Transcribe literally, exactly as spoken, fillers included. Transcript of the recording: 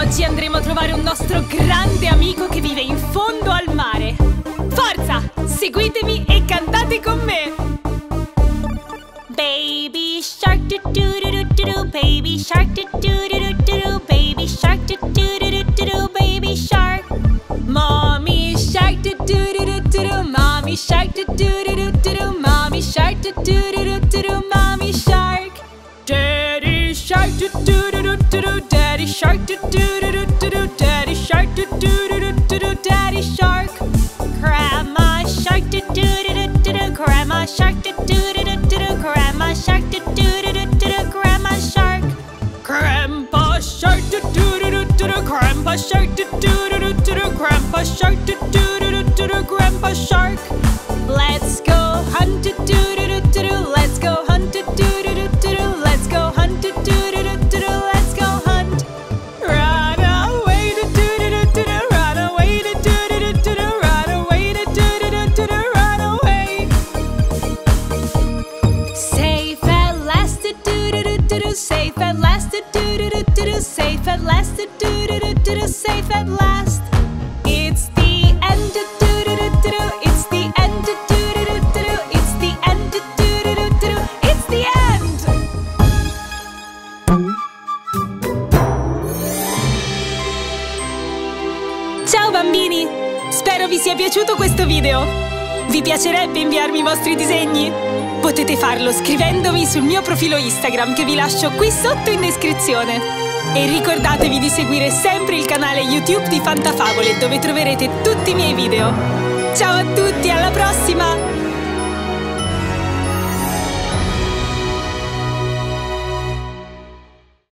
Oggi andremo a trovare un nostro grande amico che vive in fondo al mare. Forza, seguitemi e cantate con me. Baby shark do do do do do, baby shark do do do do do, baby shark do do do do do, baby shark. Mommy shark do do do do do, mommy shark do do do do do, mommy shark do do do do do, mommy shark. Daddy shark do do do do do, daddy shark do do do do do, daddy shark do do do do do, daddy shark. Grandma shark do do do do do, grandma shark do do do do do, grandma shark do do do do do, grandma shark. Grandpa shark do do do do do, grandpa shark do do do do do, grandpa shark do do do do do, grandpa shark. Let's go hunt do do do do do, let's go hunt do do do do do, let's go hunt do do do do do, let's go hunt. Run away do do do do do, run away do do do do do, run away do do do do do, run away. Safe at last do do do do do, safe at last do do do do do, safe at last do do do do do, safe at last. It's the end do do do do do, it's the end do do do do do, it's the end do do do do do, it's the end. Ciao bambini! Spero vi sia piaciuto questo video! Vi piacerebbe inviarmi i vostri disegni? Potete farlo scrivendomi sul mio profilo Instagram che vi lascio qui sotto in descrizione. E ricordatevi di seguire sempre il canale YouTube di Fanta Favole dove troverete tutti i miei video. Ciao a tutti, alla